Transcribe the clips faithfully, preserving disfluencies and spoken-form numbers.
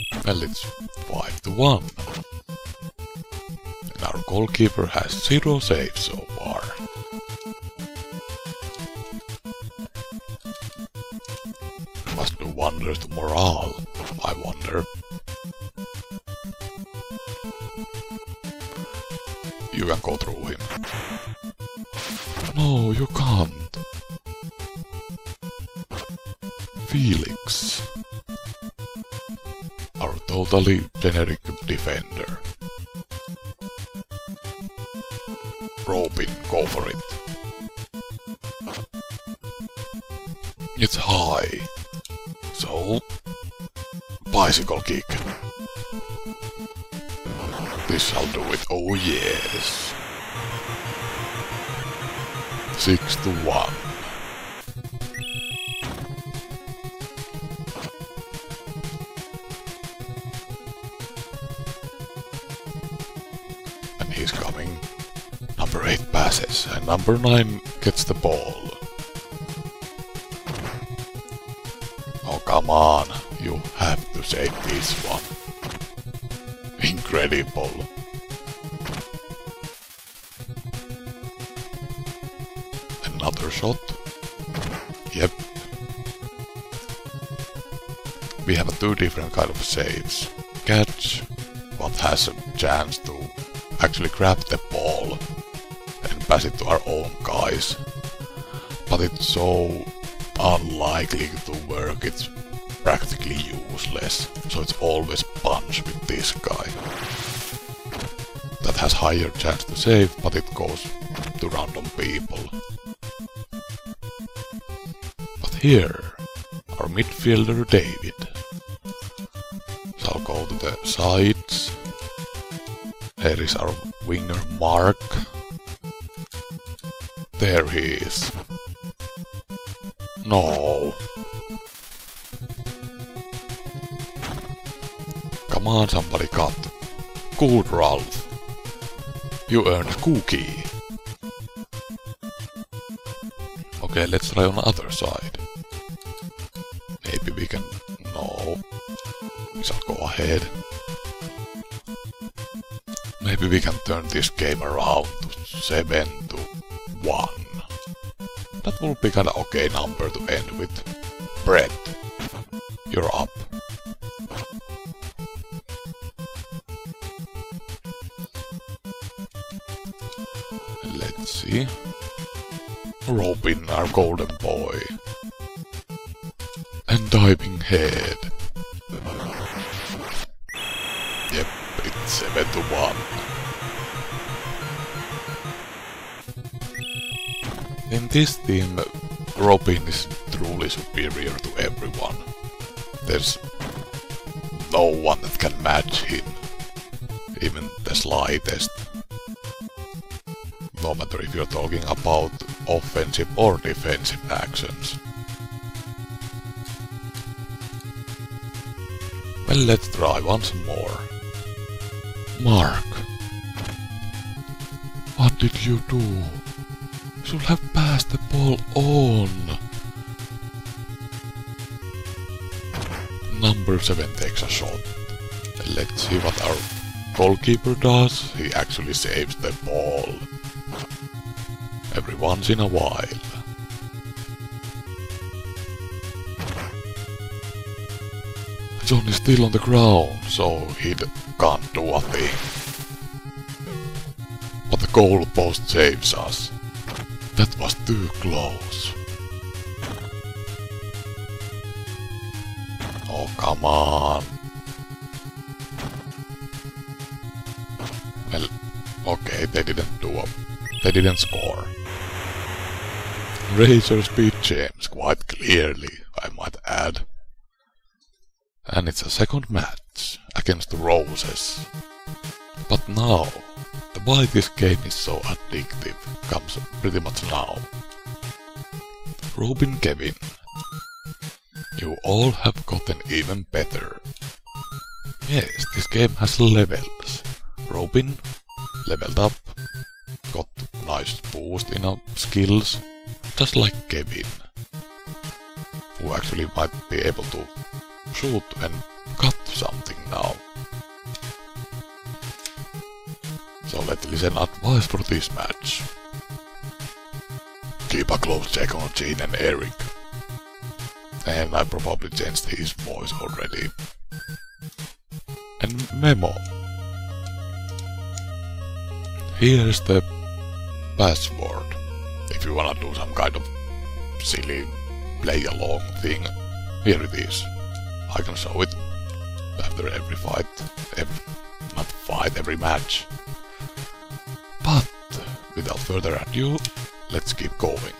Well, it's five to one. And our goalkeeper has zero saves so far. Must do wonders to morale, I wonder. You can go through him. No, you can't. Felix. Our totally generic defender. Robin, go for it. It's high. So, bicycle kick. This shall do it, oh yes. Six to one. And he's coming. Number eight passes, and number nine gets the ball. Oh, come on. You have to save this one. Incredible. Another shot. Yep. We have two different kind of saves. Catch, what has a chance to actually grab the ball and pass it to our own guys. But it's so unlikely to work, it's practically useless. So it's always punch with this guy. That has higher chance to save, but it goes to random people. But here, our midfielder David shall go to the sides. Here is our winger Mark. There he is. No. Come on, somebody cut. Good, Ralph. You earned a cookie. Okay, let's try on the other side. Maybe we can... No. We shall go ahead. Maybe we can turn this game around to seven to one. That will be kinda okay number to end with. Brett, you're up. Let's see. Robin, our golden boy. And diving head. Yep, it's seven to one. In this team, Robin is truly superior to everyone. There's no one that can match him, even the slightest. No matter if you're talking about offensive or defensive actions. Well, let's try once more. Mark, what did you do? You should have passed the ball on. Number seven takes a shot. Let's see what our goalkeeper does. He actually saves the ball. Every once in a while. John is still on the ground, so he can't do a thing. But the goalpost saves us. That was too close. Oh, come on. Well, okay, they didn't do a... They didn't score. Razor speed James, quite clearly, I might add. And it's a second match against the Roses. But now, the why this game is so addictive comes pretty much now. Robin Kevin, you all have gotten even better. Yes, this game has levels. Robin leveled up, got nice boost in our skills, just like Kevin, who actually might be able to shoot and cut something let's listen advice for this match. Keep a close check on Gene and Eric. And I probably changed his voice already. And memo. Here's the password. If you wanna do some kind of silly play along thing, here it is. I can show it after every fight, every, not fight, every match. But without further ado, let's keep going.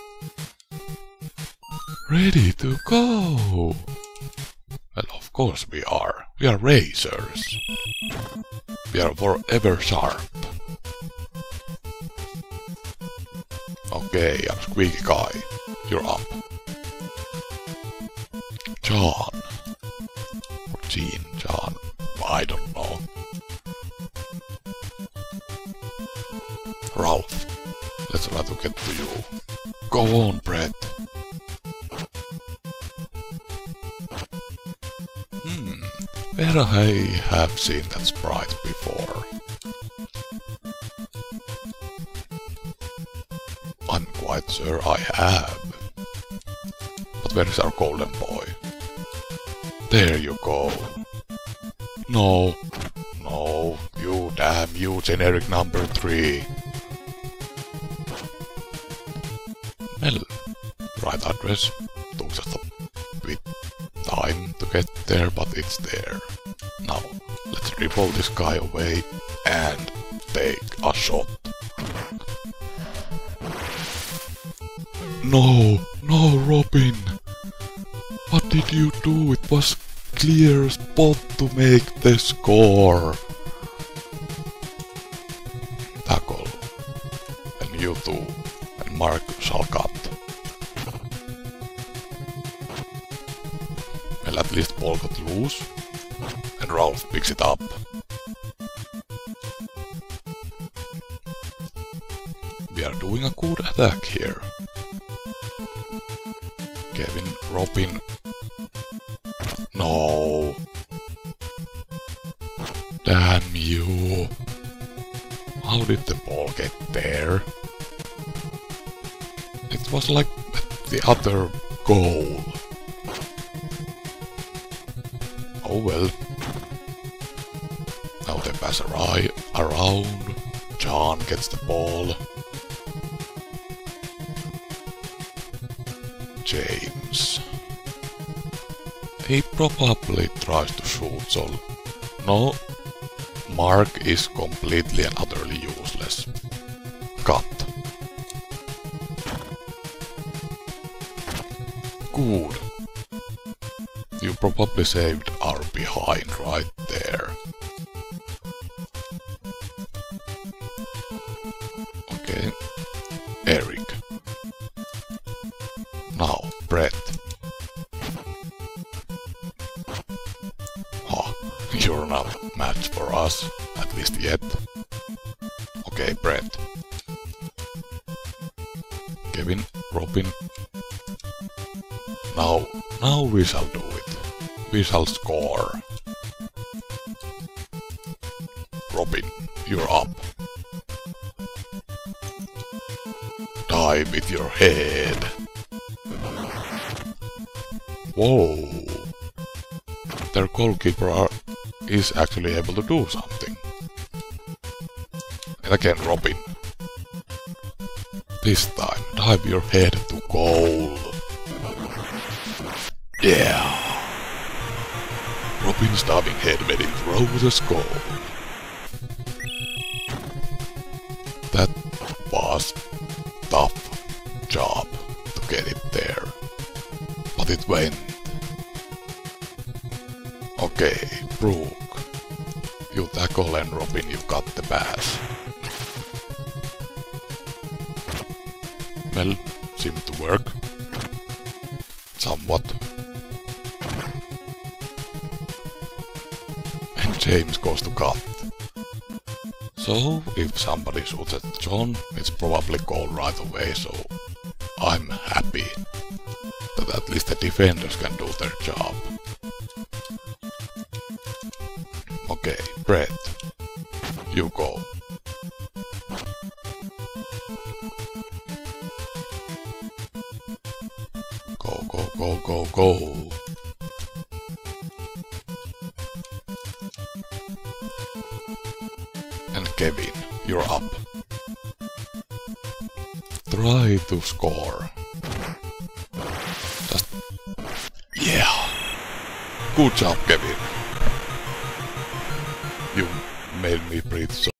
Ready to go! Well, of course we are. We are racers. We are forever sharp. Okay, I'm Squeaky Guy. You're up. John. Or Gene, John. I don't know. Ralph. Let's try to get to you. Go on, Brett. Hmm. Where I have seen that sprite before. I'm quite sure I have. But where is our golden boy? There you go. No. No. You damn you, generic number three. Well, right address. Took just a bit time to get there, but it's there. Now, let's ripple this guy away and take a shot. No, no, Robin! What did you do? It was clear spot to make the score. Tackle. And you too. And Mark shall cut. Well, at least ball got loose. And Ralph picks it up. We are doing a good attack here. Kevin, Robin. No. Damn you. How did the ball get there? It was like the other goal. Oh well. Now they pass around. John gets the ball. James. He probably tries to shoot, so no. Mark is completely and utterly useless. Cut. Good. You probably saved our behind right there. Okay. Eric. Now, Brett. Huh, you're not a match for us, at least yet. Okay, Brett. Kevin, Robin. Now, now we shall do it. We shall score. Robin, you're up. Die with your head. Whoa! Their goalkeeper are, is actually able to do something. And again, Robin. This time, dive your head to goal. Yeah! Robin's diving head made it through the score. That was tough job to get it there. But it went. Okay, Brooke. You tackle and Robin, you got the pass. Well, seemed to work. Somewhat. And James goes to cut. So, if somebody shoots at John, it's probably goal right away, so I'm happy that at least the defenders can do their job. Okay, Brett, you go. Go, go, go, go, go. And Kevin, you're up. Try to score. Just... Yeah! Good job, Kevin. You made me breathe so